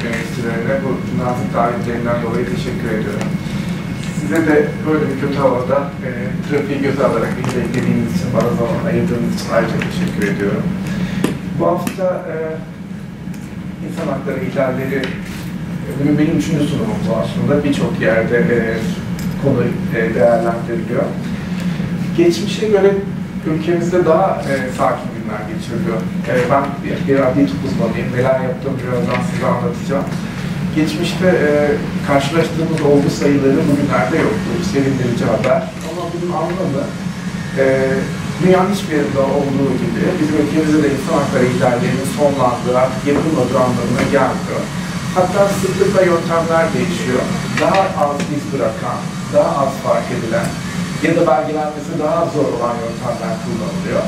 yöneticilerine bu nazik davetlerinden dolayı teşekkür ediyorum. Size de böyle bir kötü havada trafiği göze alarak bizi beklediğiniz için, bana zaman ayırdığınız için ayrıca teşekkür ediyorum. Bu hafta insan hakları ihlalleri benim üçüncü sunumum bu aslında. Birçok yerde konu değerlendiriliyor. Geçmişe göre ülkemizde daha sakin günler geçiriliyor. Ben bir adli tıp uzmanıyım. Neler yaptığımı birazdan size anlatacağım. Geçmişte karşılaştığımız olgu sayıları bugünlerde yoktu. Sevindirici haber. Ama bunun anlamı dünyanın hiçbir yerinde olduğu gibi bizim ülkemizde de insan hakları ihlallerinin sonlandığı, artık yapılmadığı anlamına gelmiyor. Hatta sıklık ve yöntemler değişiyor. Daha az iz bırakan, daha az fark edilen ya da belgelenmesi daha zor olan yöntemler kullanılıyor.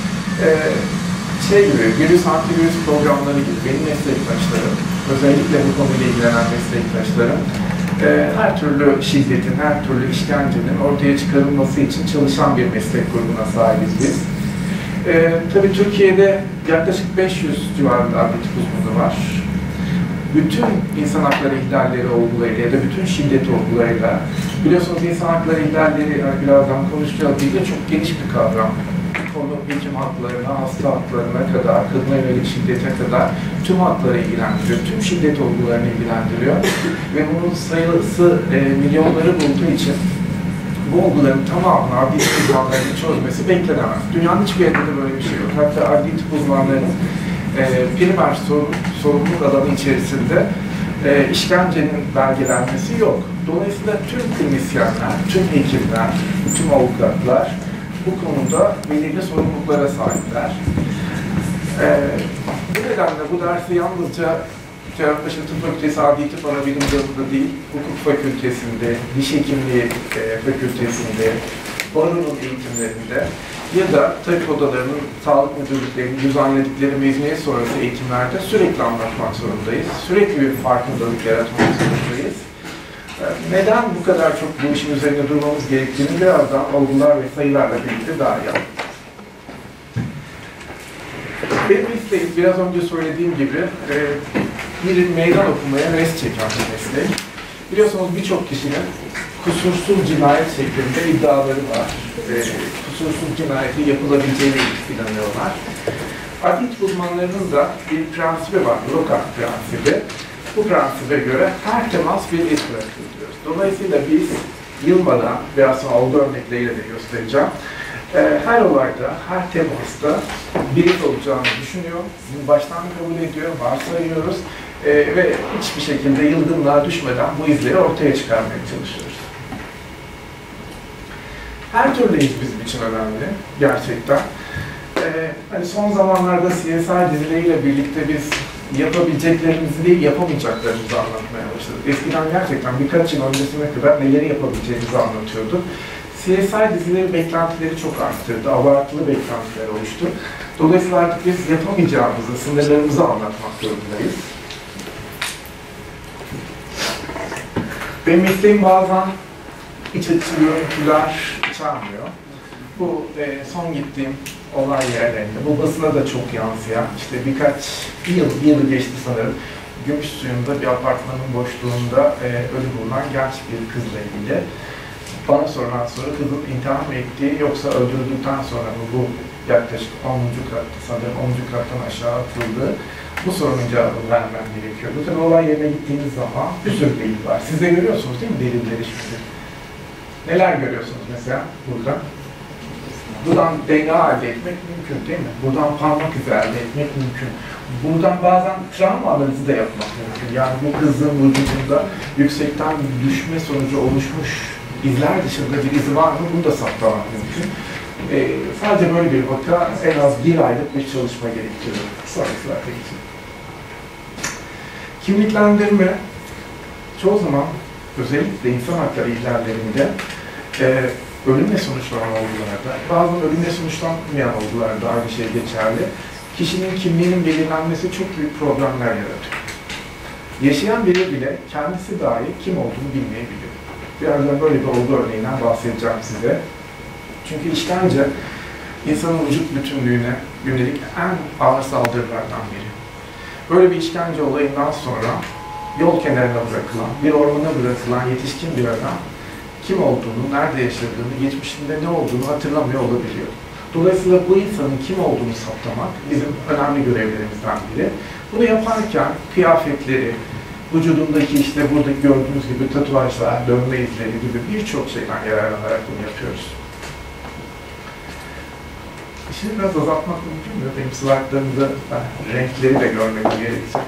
Virüs antivirüs programları gibi benim meslektaşlarım, özellikle bu konuyla ilgilenen meslektaşlarım, her türlü şiddetin, her türlü işkencenin ortaya çıkarılması için çalışan bir meslek grubuna sahibiz biz. Tabii Türkiye'de yaklaşık 500 civarında adli tıp uzmanı var. Bütün insan hakları ihlalleri olgularıyla ya da bütün şiddet olgularıyla, biliyorsunuz insan hakları ihlalleri, birazdan konuşacağız değil de çok geniş bir kavram. Konu hekim haklarına, hasta haklarına kadar, kadına yönelik şiddete kadar tüm hakları ilgilendiriyor, tüm şiddet olgularını ilgilendiriyor. Ve bunun sayısı milyonları bulduğu için bu olguların tamamını adli tıp uzmanlarının çözmesi beklenemez. Dünyanın hiçbir yerinde böyle bir şey yok. Hatta adli tıp uzmanlarının primer sorumluluk alanı içerisinde işkencenin belgelenmesi yok. Dolayısıyla tüm klinisyenler, tüm hekimler, tüm avukatlar bu konuda belirli sorumluluklara sahipler. Bu nedenle bu dersi yalnızca Cerrahpaşa Tıp Fakültesi Adli Tıp Anabilim Dalı'nda değil, Hukuk Fakültesi'nde, Diş Hekimliği Fakültesi'nde, Baro'nun eğitimlerinde ya da tabip odalarının, sağlık müdürlüklerinin düzenledikleri mezuniyet sonrası eğitimlerde sürekli anlatmak zorundayız. Sürekli bir farkındalık yaratmak zorundayız. Neden bu kadar çok bu işin üzerinde durmamız gerektiğini birazdan olgular ve sayılarla birlikte daha iyi anlatacağım. Benim isteğim, biraz önce söylediğim gibi, bir meydan okumaya res çeken bir meslek. Biliyorsunuz birçok kişinin kusursuz cinayet şeklinde iddiaları var. Kusursuz cinayeti yapılabileceğine inanıyorlar. Adli tıp uzmanlarının da bir prensibi var, Locke prensibi. Bu prensibe göre her temas bir iz bırakır diyoruz. Dolayısıyla biz yılmadan, biraz sonra olgu örnekleriyle de göstereceğim, her olayda, her temasta bir iz olacağını düşünüyor, bunu baştan kabul ediyor, varsayıyoruz ve hiçbir şekilde yılgınlığa düşmeden bu izleri ortaya çıkarmaya çalışıyoruz. Her türlü iz bizim için önemli, gerçekten. Hani son zamanlarda CSI dizileriyle birlikte biz yapabileceklerimizi değil, yapamayacaklarımızı anlatmaya başladık. Eskiden gerçekten birkaç yıl öncesine kadar neleri yapabileceğimizi anlatıyorduk. CSI dizileri beklentileri çok arttırdı, abartılı beklentiler oluştu. Dolayısıyla artık biz yapamayacağımızı, sınırlarımızı anlatmak zorundayız. Benim mesleğim bazen iç açıcı görüntüler içermiyor. Bu son gittiğim olay yerlerinde, bu basına da çok yansıyan, işte bir yıl geçti sanırım, Gümüşsuyu'nda bir apartmanın boşluğunda ölü bulunan genç bir kızla ilgili. Bana sorulan soru, kızın intihar mı ettiği yoksa öldürüldükten sonra mı bu yaklaşık 10. katta, sanırım 10. kattan aşağı atıldı. Bu sorunun cevabını vermem gerekiyordu. Tabii olay yerine gittiğiniz zaman bir sürü delil var. Siz de görüyorsunuz değil mi delilleri şimdi? Neler görüyorsunuz mesela burada? Buradan DNA elde etmek mümkün değil mi? Buradan parmak izi elde etmek mümkün. Buradan bazen travma analizi de yapmak mümkün. Yani bu kızın vücudunda yüksekten düşme sonucu oluşmuş izler dışında bir izi var mı? Bunu da saptamak mümkün. Sadece böyle bir vaka en az 1 aylık bir çalışma gerektiriyor. Sonrasında geçelim. Kimliklendirme çoğu zaman özellikle insan hakları ihlallerinde ölümle sonuçlanan olgularda, bazen ölümle sonuçlanmayan olgularda aynı şey geçerli. Kişinin kimliğinin belirlenmesi çok büyük problemler yaratıyor. Yaşayan biri bile kendisi dahi kim olduğunu bilmeyebiliyor. Birazdan böyle bir olgu örneğinden bahsedeceğim size. Çünkü işkence, insanın vücut bütünlüğüne yönelik en ağır saldırılardan biri. Böyle bir işkence olayından sonra yol kenarına bırakılan, bir ormana bırakılan yetişkin bir adam kim olduğunu, nerede yaşadığını, geçmişinde ne olduğunu hatırlamıyor olabiliyor. Dolayısıyla bu insanın kim olduğunu saptamak bizim önemli görevlerimizden biri. Bunu yaparken kıyafetleri, vücudundaki işte burada gördüğünüz gibi tatuajlar, dövme izleri gibi birçok şeyden yararlanarak bunu yapıyoruz. İşini biraz azaltmak mümkün mü? Benim slaytlarımda renkleri de görmeniz gerekecek.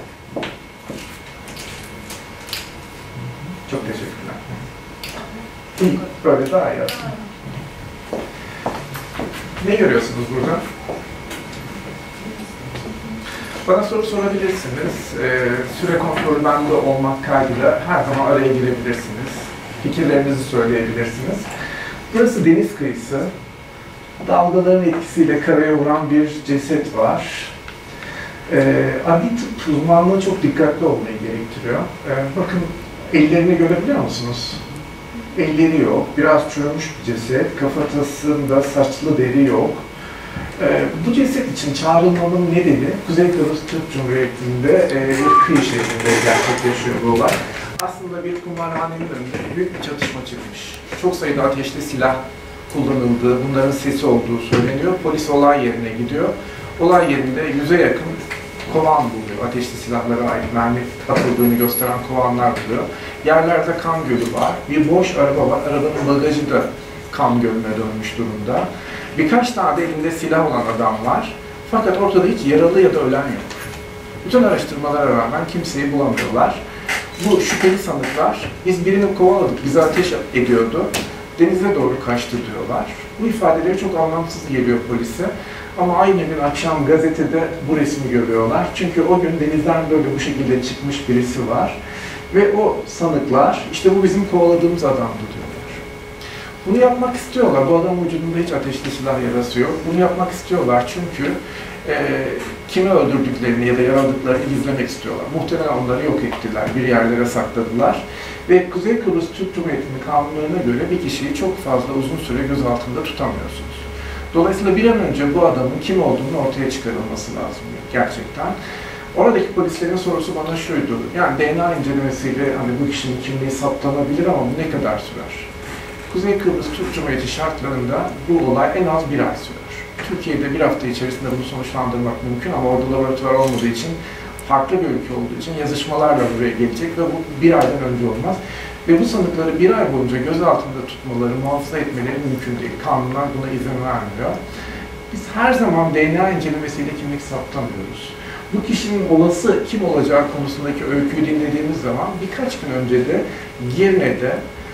Çok teşekkürler. İyi, böyle daha iyi aslında. Ne görüyorsunuz burada? Bana soru sorabilirsiniz. Süre kontrolü bende olmak kaydıyla her zaman araya girebilirsiniz. Fikirlerinizi söyleyebilirsiniz. Burası deniz kıyısı. Dalgaların etkisiyle karaya vuran bir ceset var. Adli tıp uzmanlığı çok dikkatli olmayı gerektiriyor. Bakın ellerini görebiliyor musunuz? Elleri yok, biraz çürümüş bir ceset, kafatasında saçlı deri yok. Bu ceset için çağrılmanın nedeni Kuzey Kıbrıs Türk Cumhuriyeti'nde bir kıyı şehrinde gerçekleşiyor bu olay. Aslında bir kumarhanenin önünde büyük bir çatışma çıkmış. Çok sayıda ateşli silah kullanıldığı, bunların sesi olduğu söyleniyor. Polis olay yerine gidiyor. Olay yerinde 100'e yakın kovan buluyor. Ateşli silahlara ait mermi atıldığını gösteren kovanlar buluyor. Yerlerde kan gölü var. Bir boş araba var. Arabanın bagajı da kan gölüne dönmüş durumda. Birkaç tane de elinde silah olan adam var. Fakat ortada hiç yaralı ya da ölen yok. Bütün araştırmalara rağmen kimseyi bulamıyorlar. Bu şüpheli sanıklar, biz birini kovaladık, bize ateş ediyordu, denize doğru kaçtı diyorlar. Bu ifadeleri çok anlamsız geliyor polise. Ama aynı gün akşam gazetede bu resmi görüyorlar. Çünkü o gün denizden böyle bu şekilde çıkmış birisi var. Ve o sanıklar, işte bu bizim kovaladığımız adamdı diyorlar. Bunu yapmak istiyorlar. Bu adamın vücudunda hiç ateşli silah yarası yok. Bunu yapmak istiyorlar çünkü kimi öldürdüklerini ya da yaraladıklarını gizlemek istiyorlar. Muhtemelen onları yok ettiler, bir yerlere sakladılar. Ve Kuzey Kıbrıs Türk Cumhuriyeti'nin kanunlarına göre bir kişiyi çok fazla uzun süre gözaltında tutamıyorsunuz. Dolayısıyla bir an önce bu adamın kim olduğunu ortaya çıkarılması lazım gerçekten. Oradaki polislerin sorusu bana şuydu, yani DNA incelemesiyle hani bu kişinin kimliği saptanabilir ama bu ne kadar sürer? Kuzey Kıbrıs Türk Cumhuriyeti şartlarında bu olay en az bir ay sürer. Türkiye'de bir hafta içerisinde bunu sonuçlandırmak mümkün ama orada laboratuvar olmadığı için, farklı bir ülke olduğu için yazışmalarla buraya gelecek ve bu bir aydan önce olmaz. Ve bu sanıkları bir ay boyunca gözaltında tutmaları, muhafaza etmeleri mümkün değil. Kanunlar buna izin vermiyor. Biz her zaman DNA incelemesiyle kimlik saptamıyoruz. Bu kişinin olası kim olacağı konusundaki öyküyü dinlediğimiz zaman birkaç gün önce de Girne'de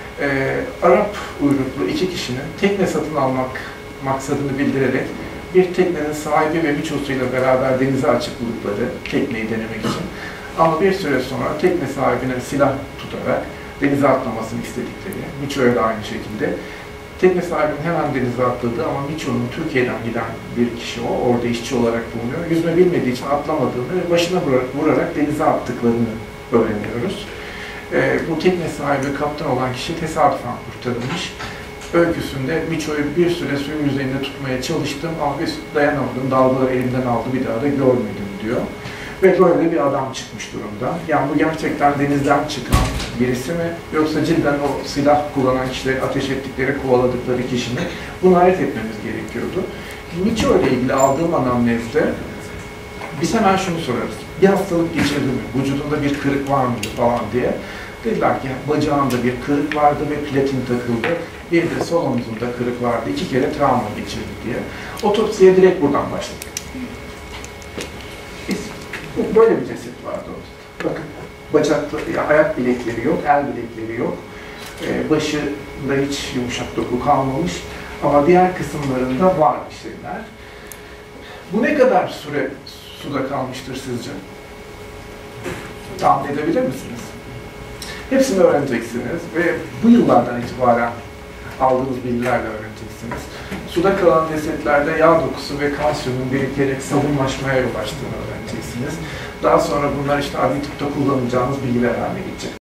Arap uyruklu iki kişinin tekne satın almak maksadını bildirerek bir teknenin sahibi ve birçoğusuyla beraber denize açıklıkları tekneyi denemek için. Ama bir süre sonra tekne sahibine silah tutarak denize atlamasını istedikleri, Miço'ya da aynı şekilde. Tekne sahibinin hemen denize atladığı ama Miço'nun Türkiye'den giden bir kişi o, orada işçi olarak bulunuyor. Yüzme bilmediği için atlamadığını ve başına vurarak denize attıklarını öğreniyoruz. Bu tekne sahibi kaptan olan kişi tesadüfen kurtarılmış. Öyküsünde Miço'yu bir süre suyun yüzeyinde tutmaya çalıştım ama dayanamadım, dalgaları elimden aldı, bir daha da görmedim diyor. Ve böyle bir adam çıkmış durumda. Yani bu gerçekten denizden çıkan birisi mi? Yoksa cidden o silah kullanan kişileri ateş ettikleri, kovaladıkları kişi mi? Bunu ayırt etmemiz gerekiyordu. Miço ile ilgili aldığım anamnezde biz hemen şunu sorarız. Bir hastalık geçirdi mi? Vücudunda bir kırık var mıydı falan diye. Dediler ki bacağında bir kırık vardı ve platin takıldı. Bir de sol omzunda kırık vardı. 2 kere travma geçirdi diye. Otopsiye direkt buradan başladık. Böyle bir ceset vardı orada. Bakın, bacakları, ayak bilekleri yok, el bilekleri yok. Başında hiç yumuşak doku kalmamış. Ama diğer kısımlarında var bir şeyler. Bu ne kadar süre suda kalmıştır sizce? Tahmin edebilir misiniz? Hepsini öğreneceksiniz ve bu yıllardan itibaren aldığınız bilgilerle öğreneceksiniz. Suda kalan cesetlerde yağ dokusu ve kalsiyumun birikerek sabunlaşmaya yol açtığını öğreneceksiniz. Daha sonra bunlar işte adli tıpta kullanacağınız bilgiler haline gelecek.